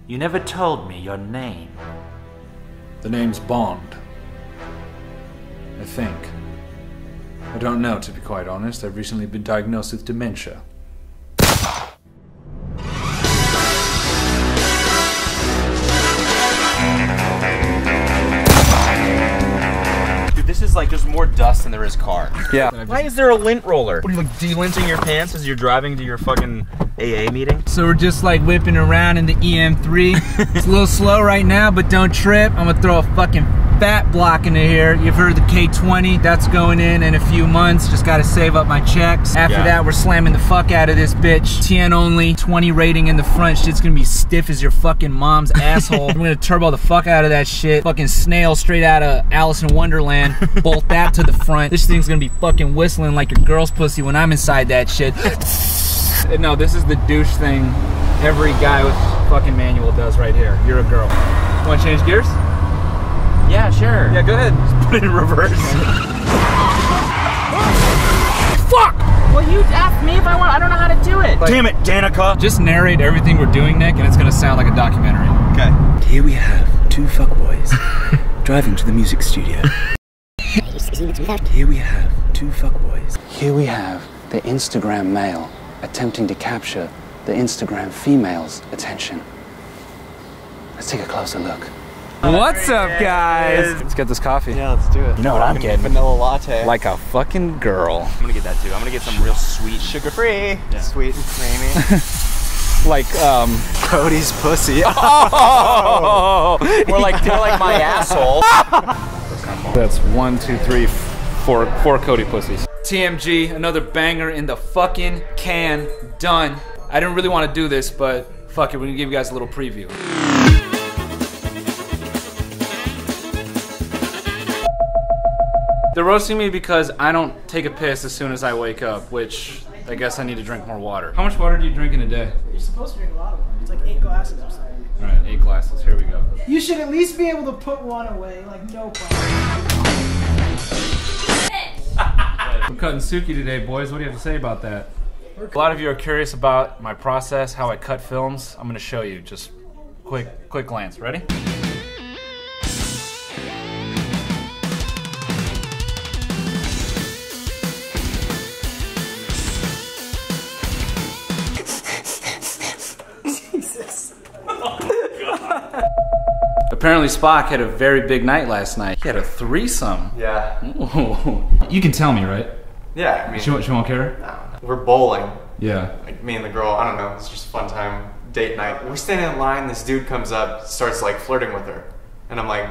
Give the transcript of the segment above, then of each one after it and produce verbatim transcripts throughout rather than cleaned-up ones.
You never told me your name. The name's Bond. I think. I don't know, to be quite honest. I've recently been diagnosed with dementia. This is like, there's more dust than there is car. Yeah. Why is there a lint roller? What are you like de-linting your pants as you're driving to your fucking A A meeting? So we're just like whipping around in the E M three. It's a little slow right now, but don't trip. I'm gonna throw a fucking fat block into here. You've heard the K twenty, that's going in in a few months. Just gotta save up my checks. After Yeah. that, we're slamming the fuck out of this bitch. T N only, twenty rating in the front. Shit's gonna be stiff as your fucking mom's asshole. I'm gonna turbo the fuck out of that shit. Fucking snail straight out of Alice in Wonderland. Bolt that to the front. This thing's gonna be fucking whistling like your girl's pussy when I'm inside that shit. No, this is the douche thing every guy with fucking manual does right here. You're a girl. Wanna change gears? Yeah, sure. Yeah, go ahead. Just put it in reverse. Fuck! Well, you asked me if I want, I don't know how to do it. Damn it, Danica. Just narrate everything we're doing, Nick, and it's gonna sound like a documentary. Okay. Here we have two fuckboys driving to the music studio. Here we have two fuckboys. Here we have the Instagram male attempting to capture the Instagram female's attention. Let's take a closer look. What's up, guys? Let's get this coffee. Yeah, let's do it. You know what I'm getting? Vanilla latte. Like a fucking girl. I'm gonna get that too. I'm gonna get some real sweet, sugar-free, yeah. Sweet and creamy. Like, um... Cody's pussy. Oh! More like, more like my asshole. That's one, two, three, four, four Cody pussies. T M G, another banger in the fucking can. Done. I didn't really want to do this, but fuck it, we're gonna give you guys a little preview. They're roasting me because I don't take a piss as soon as I wake up, which I guess I need to drink more water. How much water do you drink in a day? You're supposed to drink a lot of water. It's like eight glasses or something. All right, eight glasses. Here we go. You should at least be able to put one away, like no problem. I'm cutting Suki today, boys. What do you have to say about that? A lot of you are curious about my process, how I cut films. I'm gonna show you. Just quick, quick glance. Ready? Apparently Spock had a very big night last night. He had a threesome. Yeah. Ooh. You can tell me, right? Yeah, I mean... She won't, she won't care? No, no. We're bowling. Yeah. Like, me and the girl, I don't know, it's just a fun time, date night. We're standing in line, this dude comes up, starts like flirting with her. And I'm like...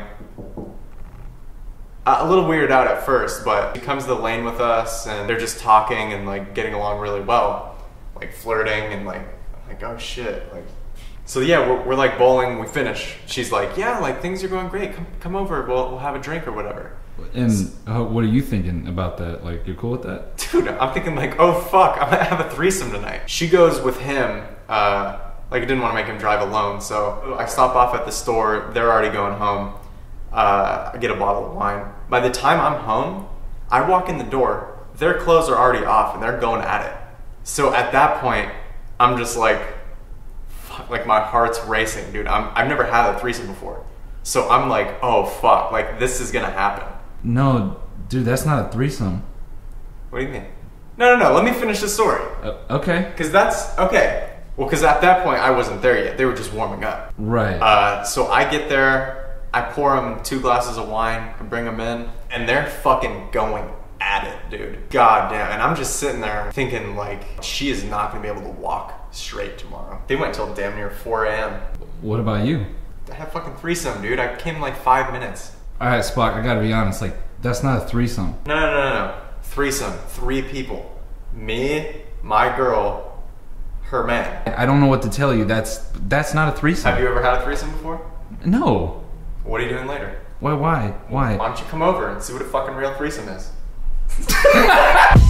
A little weirded out at first, but he comes to the lane with us, and they're just talking and like getting along really well. Like flirting and like, like oh shit, like... So yeah, we're, we're like bowling, we finish. She's like, yeah, like things are going great. Come, come over, we'll, we'll have a drink or whatever. And uh, what are you thinking about that? Like, you're cool with that? Dude, I'm thinking like, oh fuck, I'm gonna have a threesome tonight. She goes with him, uh, like I didn't want to make him drive alone, so I stop off at the store, they're already going home. Uh, I get a bottle of wine. By the time I'm home, I walk in the door, their clothes are already off and they're going at it. So at that point, I'm just like, like my heart's racing, dude. I'm, I've never had a threesome before. So I'm like, oh fuck, like this is gonna happen. No, dude, that's not a threesome. What do you mean? No, no, no, let me finish the story. Uh, okay. Cause that's, okay. Well, cause at that point I wasn't there yet. They were just warming up. Right. Uh, so I get there, I pour them two glasses of wine, I bring them in, and they're fucking going at it, dude. God damn, and I'm just sitting there thinking like, she is not gonna be able to walk straight tomorrow. They went till damn near four A M What about you? I had fucking threesome, dude. I came in like five minutes. All right, Spock, I gotta be honest, like, that's not a threesome. No, no, no, no, no. Threesome, three people. Me, my girl, her man. I don't know what to tell you. That's that's not a threesome. Have you ever had a threesome before? No. What are you doing later? Why? Why? Why? Why don't you come over and see what a fucking real threesome is?